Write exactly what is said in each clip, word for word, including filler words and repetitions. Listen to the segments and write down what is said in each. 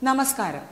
നമസ്കാരം.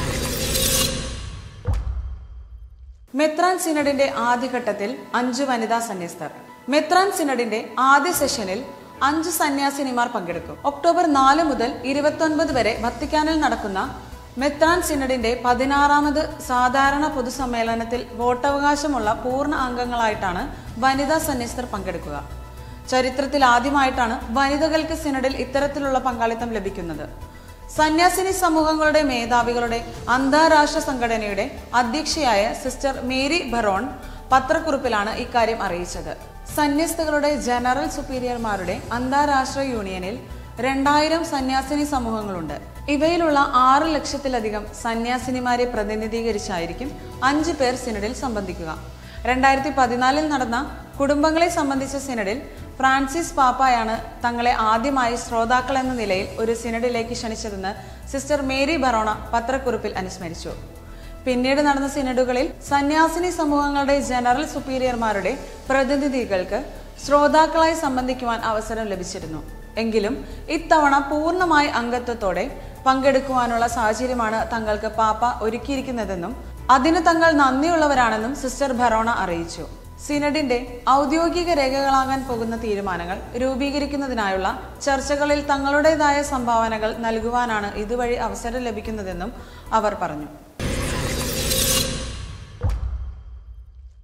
മെത്രാൻ സിനഡിന്റെ ആദ്യഘട്ടത്തിൽ അഞ്ച് വനിതാ സന്യസ്തർ. മെത്രാൻ സിനഡിന്റെ ആദ്യ സെഷനിൽ അഞ്ച് സന്യാസിനിമാർ പങ്കെടുക്കും. ഒക്ടോബർ നാല് മുതൽ ഇരുപത്തൊൻപത് വരെ വത്തിക്കാനിൽ നടക്കുന്ന മെത്രാൻ സിനഡിന്റെ പതിനാറാമത് സാധാരണ പൊതുസമ്മേളനത്തിൽ വോട്ടവകാശമുള്ള പൂർണ്ണ അംഗങ്ങളായിട്ടാണ് വനിതാ സന്യസ്തർ പങ്കെടുക്കുക. ചരിത്രത്തിൽ ആദ്യമായിട്ടാണ് വനിതകൾക്ക് സിനഡിൽ ഇത്തരത്തിലുള്ള പങ്കാളിത്തം ലഭിക്കുന്നത്. സന്യാസിനി സമൂഹങ്ങളുടെ മേധാവികളുടെ അന്താരാഷ്ട്ര സംഘടനയുടെ അധ്യക്ഷയായ സിസ്റ്റർ മേരി ബറോൺ പത്രക്കുറിപ്പിലാണ് ഇക്കാര്യം അറിയിച്ചത്. സന്യസ്തകളുടെ ജനറൽ സുപ്പീരിയർമാരുടെ അന്താരാഷ്ട്ര യൂണിയനിൽ രണ്ടായിരം സന്യാസിനി സമൂഹങ്ങളുണ്ട്. ഇവയിലുള്ള ആറ് ലക്ഷത്തിലധികം സന്യാസിനിമാരെ പ്രതിനിധീകരിച്ചായിരിക്കും അഞ്ച് പേർ സിനഡിൽ സംബന്ധിക്കുക. രണ്ടായിരത്തി പതിനാലിൽ നടന്ന കുടുംബങ്ങളെ സംബന്ധിച്ച സിനഡിൽ ഫ്രാൻസിസ് പാപ്പായാണ് തങ്ങളെ ആദ്യമായി ശ്രോതാക്കൾ എന്ന നിലയിൽ ഒരു സിനഡിലേക്ക് ക്ഷണിച്ചതെന്ന് സിസ്റ്റർ മേരി ബറോണ പത്രക്കുറിപ്പിൽ അനുസ്മരിച്ചു. പിന്നീട് നടന്ന സിനഡുകളിൽ സന്യാസിനി സമൂഹങ്ങളുടെ ജനറൽ സുപ്പീരിയർമാരുടെ പ്രതിനിധികൾക്ക് ശ്രോതാക്കളായി സംബന്ധിക്കുവാൻ അവസരം ലഭിച്ചിരുന്നു. എങ്കിലും ഇത്തവണ പൂർണ്ണമായി അംഗത്വത്തോടെ പങ്കെടുക്കുവാനുള്ള സാഹചര്യമാണ് തങ്ങൾക്ക് പാപ്പ ഒരുക്കിയിരിക്കുന്നതെന്നും അതിന് തങ്ങൾ നന്ദിയുള്ളവരാണെന്നും സിസ്റ്റർ ബറോണ അറിയിച്ചു. സിനഡിന്റെ ഔദ്യോഗിക രേഖകളാകാൻ പോകുന്ന തീരുമാനങ്ങൾ രൂപീകരിക്കുന്നതിനായുള്ള ചർച്ചകളിൽ തങ്ങളുടേതായ സംഭാവനകൾ നൽകുവാനാണ് ഇതുവഴി അവസരം ലഭിക്കുന്നതെന്നും അവർ പറഞ്ഞു.